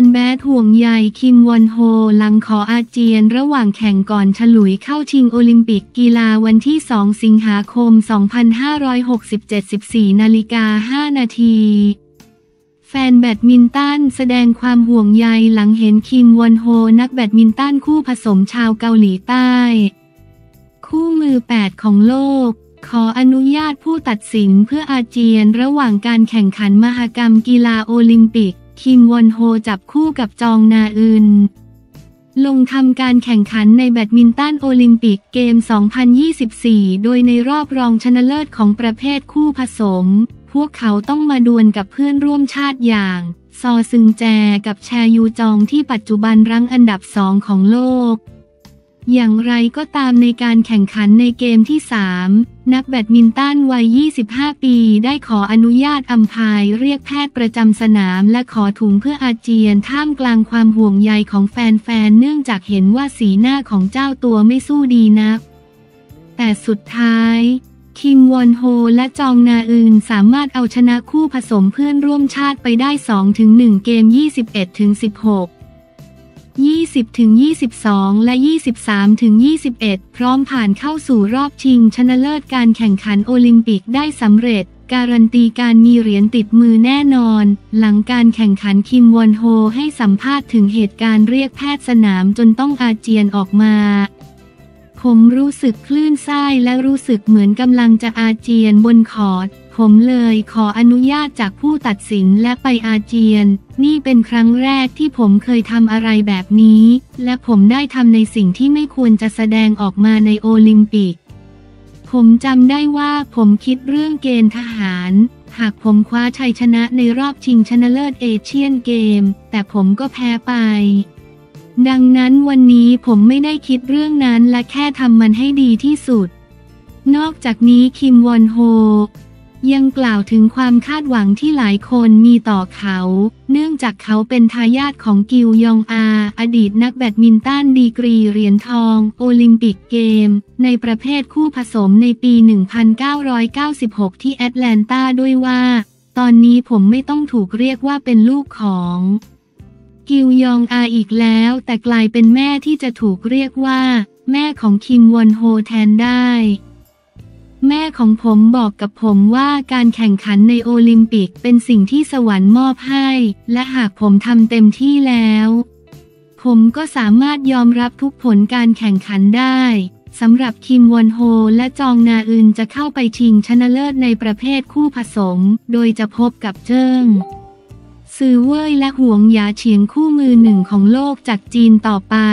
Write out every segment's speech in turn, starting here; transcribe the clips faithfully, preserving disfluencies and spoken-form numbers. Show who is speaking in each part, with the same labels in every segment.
Speaker 1: นแบดห่วงใยคิมวอนโฮหลังขออาเจียนระหว่างแข่งก่อนฉลุยเข้าชิงโอลิมปิกกีฬาวันที่สองสิงหาคมสองพันห้าร้อยหกสิบเจ็ด สิบสี่นาฬิกาห้านาทีแฟนแบดมินตันแสดงความห่วงใยหลังเห็นคิมวอนโฮนักแบดมินตันคู่ผสมชาวเกาหลีใต้คู่มือแปดของโลกขออนุญาตผู้ตัดสินเพื่ออาเจียนระหว่างการแข่งขันมหกรรมกีฬาโอลิมปิกคิมวอนโฮจับคู่กับจองนาอึนลงทำการแข่งขันในแบดมินตันโอลิมปิกเกม สองพันยี่สิบสี่ โดยในรอบรองชนะเลิศของประเภทคู่ผสมพวกเขาต้องมาดวลกับเพื่อนร่วมชาติอย่างซอซึงแจกับแชยูจองที่ปัจจุบันรั้งอันดับสองของโลกอย่างไรก็ตามในการแข่งขันในเกมที่สามนักแบดมินตันวัยยี่สิบห้าปีได้ขออนุญาตอัมไพร์เรียกแพทย์ประจำสนามและขอถุงเพื่ออาเจียนท่ามกลางความห่วงใยของแฟนๆเนื่องจากเห็นว่าสีหน้าของเจ้าตัวไม่สู้ดีนักแต่สุดท้ายคิมวอนโฮและจองนาอึนสามารถเอาชนะคู่ผสมเพื่อนร่วมชาติไปได้ สองถึงหนึ่ง เกม ยี่สิบเอ็ดถึงสิบหกยี่สิบถึงยี่สิบสอง และ ยี่สิบสามถึงยี่สิบเอ็ด พร้อมผ่านเข้าสู่รอบชิงชนะเลิศการแข่งขันโอลิมปิกได้สำเร็จการันตีการมีเหรียญติดมือแน่นอนหลังการแข่งขันคิมวอนโฮให้สัมภาษณ์ถึงเหตุการณ์เรียกแพทย์สนามจนต้องอาเจียนออกมาผมรู้สึกคลื่นไส้และรู้สึกเหมือนกำลังจะอาเจียนบนคอร์ตผมเลยขออนุญาตจากผู้ตัดสินและไปอาเจียนนี่เป็นครั้งแรกที่ผมเคยทำอะไรแบบนี้และผมได้ทำในสิ่งที่ไม่ควรจะแสดงออกมาในโอลิมปิกผมจำได้ว่าผมคิดเรื่องเกณฑ์ทหารหากผมคว้าชัยชนะในรอบชิงชนะเลิศเอเชียนเกมแต่ผมก็แพ้ไปดังนั้นวันนี้ผมไม่ได้คิดเรื่องนั้นและแค่ทำมันให้ดีที่สุดนอกจากนี้คิมวอนโฮยังกล่าวถึงความคาดหวังที่หลายคนมีต่อเขาเนื่องจากเขาเป็นทายาทของกิวยองอาอดีตนักแบดมินตันดีกรีเหรียญทองโอลิมปิกเกมในประเภทคู่ผสมในปี หนึ่งพันเก้าร้อยเก้าสิบหก ที่แอตแลนตาด้วยว่าตอนนี้ผมไม่ต้องถูกเรียกว่าเป็นลูกของกิวยองอาอีกแล้วแต่กลายเป็นแม่ที่จะถูกเรียกว่าแม่ของคิมวอนโฮแทนได้แม่ของผมบอกกับผมว่าการแข่งขันในโอลิมปิกเป็นสิ่งที่สวรรค์มอบให้และหากผมทำเต็มที่แล้วผมก็สามารถยอมรับทุกผลการแข่งขันได้สำหรับคิมวอนโฮและจองนาอึนจะเข้าไปชิงชนะเลิศในประเภทคู่ผสมโดยจะพบกับเจิ้งซือเว่ยและหวงหยาเฉียงคู่มือหนึ่งของโลกจากจีนต่อไป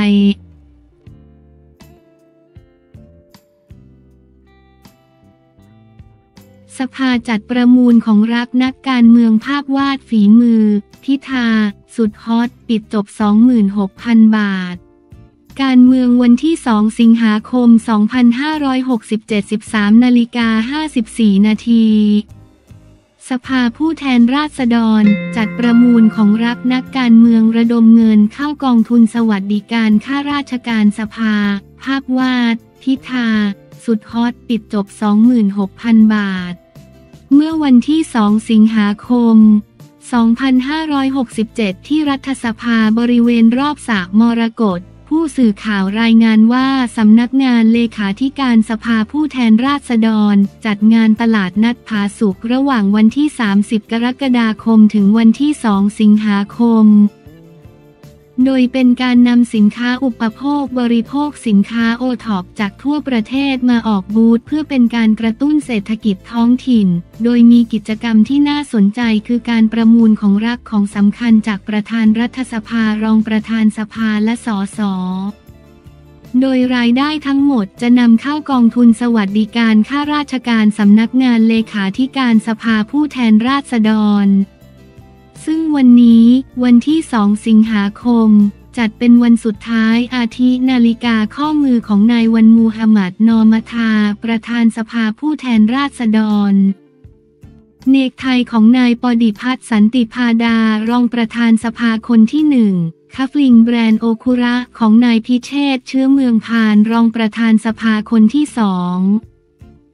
Speaker 1: สภาจัดประมูลของรักนักการเมืองภาพวาดฝีมือพิธาสุดฮอตปิดจบ สองหมื่นหกพัน บาทการเมืองวันที่สองสิงหาคมสองพันห้าร้อยหกสิบเจ็ด สิบสามนาฬิกาห้าสิบสี่นาทีสภาผู้แทนราษฎรจัดประมูลของรักนักการเมืองระดมเงินเข้ากองทุนสวัสดิการข้าราชการสภาภาพวาดพิธาสุดฮอตปิดจบ สองหมื่นหกพัน บาทเมื่อวันที่สองสิงหาคมสองพันห้าร้อยหกสิบเจ็ดที่รัฐสภาบริเวณรอบสระมรกตผู้สื่อข่าวรายงานว่าสำนักงานเลขาธิการสภาผู้แทนราษฎรจัดงานตลาดนัดผาสุกระหว่างวันที่สามสิบกรกฎาคมถึงวันที่สองสิงหาคมโดยเป็นการนำสินค้าอุปโภคบริโภคสินค้าโอท็อปจากทั่วประเทศมาออกบูธเพื่อเป็นการกระตุ้นเศรษฐกิจท้องถิ่นโดยมีกิจกรรมที่น่าสนใจคือการประมูลของรักของสำคัญจากประธานรัฐสภารองประธานสภาและสสโดยรายได้ทั้งหมดจะนำเข้ากองทุนสวัสดิการข้าราชการสำนักงานเลขาธิการสภาผู้แทนราษฎรซึ่งวันนี้วันที่สองสิงหาคมจัดเป็นวันสุดท้ายอาทินาฬิกาข้อมือของนายวันมูฮัมหมัดนอมทาประธานสภาผู้แทนราษฎรเนกไทของนายปดิพัฒน์สันติพาดารองประธานสภาคนที่หนึ่งคัฟลิงแบรนด์โอคุระของนายพิเชษฐ์เชื้อเมืองพานรองประธานสภาคนที่สองเน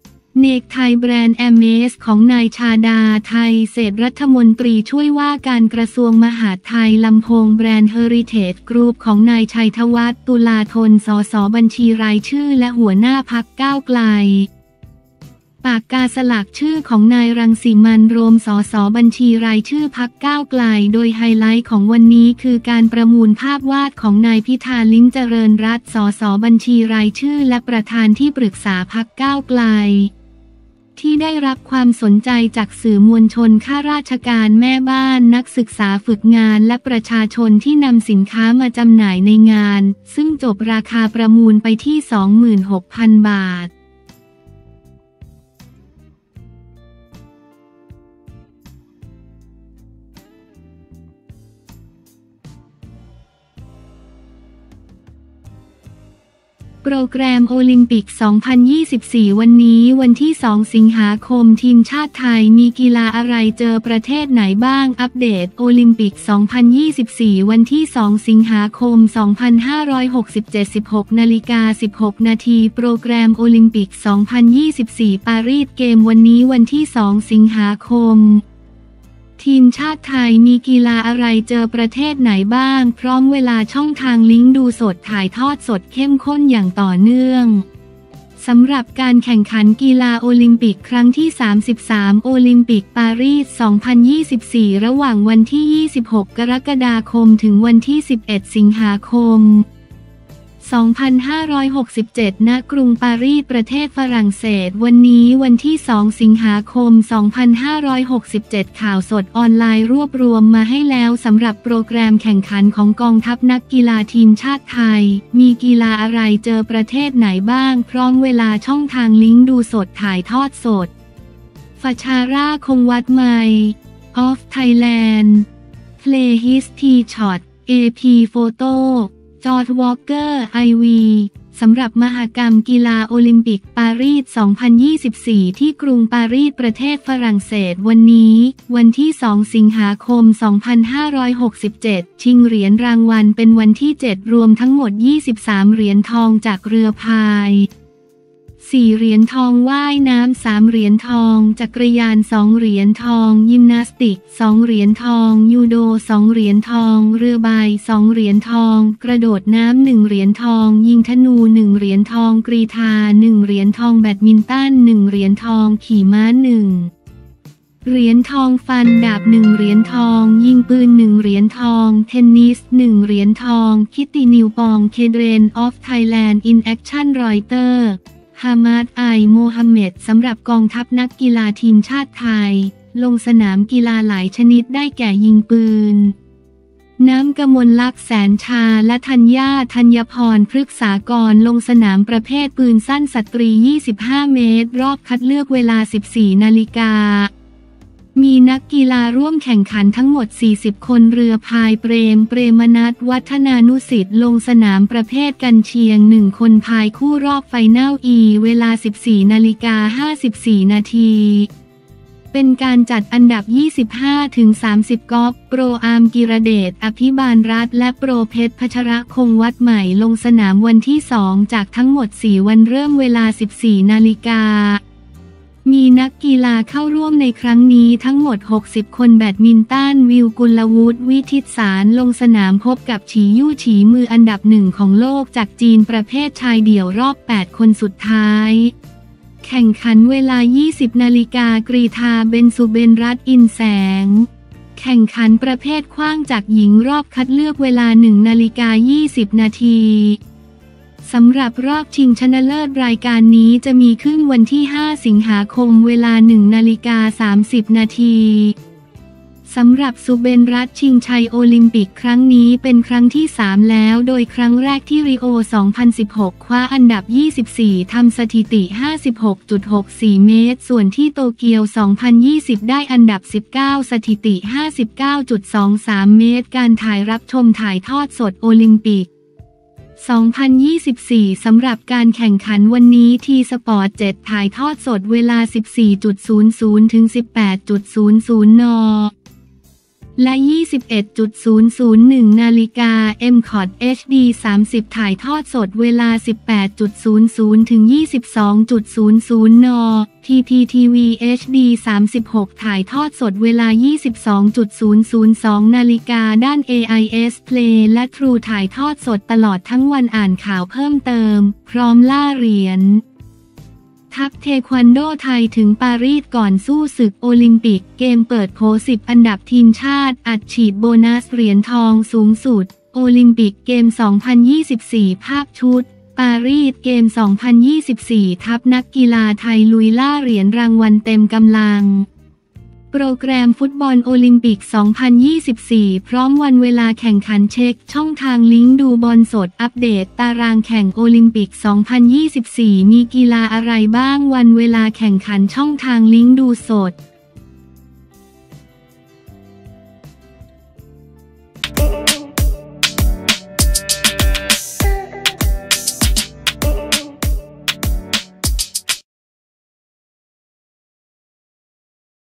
Speaker 1: เนกไทยแบรนด์แอมเมสของนายชาดาไทยเศรษฐรัฐมนตรีช่วยว่าการกระทรวงมหาดไทยลำโพงแบรนด์เฮอริเทจกรุ๊ปของนายชัยธวัฒน์ตุลาธนสสบัญชีรายชื่อและหัวหน้าพรรคก้าวไกลปากกาสลักชื่อของนายรังสิมันต์โรมสสบัญชีรายชื่อพรรคก้าวไกลโดยไฮไลท์ของวันนี้คือการประมูลภาพวาดของนายพิธาลิ้มเจริญรัตน์สสบัญชีรายชื่อและประธานที่ปรึกษาพรรคก้าวไกลที่ได้รับความสนใจจากสื่อมวลชนข้าราชการแม่บ้านนักศึกษาฝึกงานและประชาชนที่นำสินค้ามาจำหน่ายในงานซึ่งจบราคาประมูลไปที่ สองหมื่นหกพัน บาทโปรแกรมโอลิมปิก สองพันยี่สิบสี่ วันนี้วันที่ สอง สิงหาคมทีมชาติไทยมีกีฬาอะไรเจอประเทศไหนบ้างอัปเดตโอลิมปิก สองพันยี่สิบสี่ วันที่ สอง สิงหาคม สองพันห้าร้อยหกสิบเจ็ด สิบหกนาฬิกาสิบหกนาทีโปรแกรมโอลิมปิก สองพันยี่สิบสี่ ปารีสเกมวันนี้วันที่ สอง สิงหาคมทีมชาติไทยมีกีฬาอะไรเจอประเทศไหนบ้างพร้อมเวลาช่องทางลิงก์ดูสดถ่ายทอดสดเข้มข้นอย่างต่อเนื่องสำหรับการแข่งขันกีฬาโอลิมปิกครั้งที่ สามสิบสาม โอลิมปิกปารีส สองพันยี่สิบสี่ ระหว่างวันที่ ยี่สิบหก กรกฎาคมถึงวันที่ สิบเอ็ด สิงหาคม สองพันห้าร้อยหกสิบเจ็ด ณ กรุงปารีสประเทศฝรั่งเศสวันนี้วันที่ สอง สิงหาคม สองพันห้าร้อยหกสิบเจ็ด ข่าวสดออนไลน์รวบรวมมาให้แล้วสำหรับโปรแกรมแข่งขันของกองทัพนักกีฬาทีมชาติไทยมีกีฬาอะไรเจอประเทศไหนบ้างพร้อมเวลาช่องทางลิงก์ดูสดถ่ายทอดสดฟาชาร่าคงวัดไมค์ออฟไทยแลนด์เพลย์ฮิสทีช็อต เอ พี โฟโต้จอร์จวอลเกอร์ ไอ วี สำหรับมหกรรมกีฬาโอลิมปิกปารีส สองพันยี่สิบสี่ ที่กรุงปารีสประเทศฝรั่งเศสวันนี้วันที่ สอง สิงหาคม สองพันห้าร้อยหกสิบเจ็ด ชิงเหรียญรางวัลเป็นวันที่ เจ็ด รวมทั้งหมด ยี่สิบสาม เหรียญทองจากเรือพายสี่เหรียญทองว่ายน้ำสามเหรียญทองจักรยานสองเหรียญทองยิมนาสติกสองเหรียญทองยูโดสองเหรียญทองเรือใบสองเหรียญทองกระโดดน้ำหนึ่งเหรียญทองยิงธนูหนึ่งเหรียญทองกรีฑาหนึ่งเหรียญทองแบดมินตันหนึ่งเหรียญทองขี่ม้าหนึ่งเหรียญทองฟันดาบหนึ่งเหรียญทองยิงปืนหนึ่งเหรียญทองเทนนิสหนึ่งเหรียญทองคิตตินิวปองเคเดรนออฟไทยแลนด์อินแอคชั่นรอยเตอร์ฮามาดไอโมฮัมเหม็ดสำหรับกองทัพนักกีฬาทีมชาติไทยลงสนามกีฬาหลายชนิดได้แก่ยิงปืนน้ำกมลลักษณ์แสนชาและธัญญาธัญพรพฤกษากรลงสนามประเภทปืนสั้นสตรียี่สิบห้าเมตรรอบคัดเลือกเวลา สิบสี่นาฬิกามีนักกีฬาร่วมแข่งขันทั้งหมด สี่สิบ คนเรือพายเปรม เปรมนัส วัฒนานุสิทธิ์ลงสนามประเภทกันเชียง หนึ่ง คนพายคู่รอบไฟนอลอีเวลา สิบสี่นาฬิกาห้าสิบสี่นาทีเป็นการจัดอันดับ ยี่สิบห้าถึงสามสิบ กอล์ฟโปรอาร์มกิรเดชอภิบาลรัตน์และโปรเพชรพัชรคงวัดใหม่ลงสนามวันที่ สอง จากทั้งหมด สี่ วันเริ่มเวลา สิบสี่นาฬิกามีนักกีฬาเข้าร่วมในครั้งนี้ทั้งหมด หกสิบ คนแบดมินตันวิวกุลวุฒิวิทิตสารลงสนามพบกับฉียู่ฉีมืออันดับหนึ่งของโลกจากจีนประเภทชายเดี่ยวรอบ แปด คนสุดท้ายแข่งขันเวลา ยี่สิบนาฬิกากรีฑาเบนสุเบนรัตน์อินแสงแข่งขันประเภทขว้างจากหญิงรอบคัดเลือกเวลา หนึ่งนาฬิกายี่สิบนาทีสำหรับรอบชิงชนะเลิศรายการนี้จะมีขึ้นวันที่ ห้า สิงหาคมเวลา หนึ่งนาฬิกาสามสิบนาทีสำหรับสุเบนรัตน์ชิงชัยโอลิมปิกครั้งนี้เป็นครั้งที่ สาม แล้วโดยครั้งแรกที่ริโอ สองพันสิบหก คว้าอันดับ ยี่สิบสี่ ทำสถิติ ห้าสิบหกจุดหกสี่ เมตรส่วนที่โตเกียว สองพันยี่สิบ ได้อันดับ สิบเก้า สถิติ ห้าสิบเก้าจุดสองสาม เมตรการถ่ายรับชมถ่ายทอดสดโอลิมปิกสองพันยี่สิบสี่ สำหรับการแข่งขันวันนี้ทีสปอร์ต เจ็ด ถ่ายทอดสดเวลา สิบสี่นาฬิกา ถึง สิบแปดนาฬิกา นและ ยี่สิบเอ็ดน นาฬิกา เอ็ม คอท เอช ดี สามสิบ ถ่ายทอดสดเวลา สิบแปดน ถึง ยี่สิบสองน น พี ที ที วี เอช ดี สามสิบหก ถ่ายทอดสดเวลา ยี่สิบสองน สอง นาฬิกาด้าน เอ ไอ เอส Play และ True ถ่ายทอดสดตลอดทั้งวันอ่านข่าวเพิ่มเติมพร้อมล่าเหรียญทัพเทควันโดไทยถึงปารีสก่อนสู้ศึกโอลิมปิกเกมเปิดโผสิบอันดับทีมชาติอัดฉีดโบนัสเหรียญทองสูงสุดโอลิมปิกเกม สองพันยี่สิบสี่ ภาพชุดปารีสเกม สองพันยี่สิบสี่ ทัพนักกีฬาไทยลุยล่าเหรียญรางวัลเต็มกำลังโปรแกรมฟุตบอลโอลิมปิก สองพันยี่สิบสี่ พร้อมวันเวลาแข่งขันเช็คช่องทางลิงก์ดูบอลสดอัปเดตตารางแข่งโอลิมปิก สองพันยี่สิบสี่ มีกีฬาอะไรบ้างวันเวลาแข่งขันช่องทางลิงก์ดูสด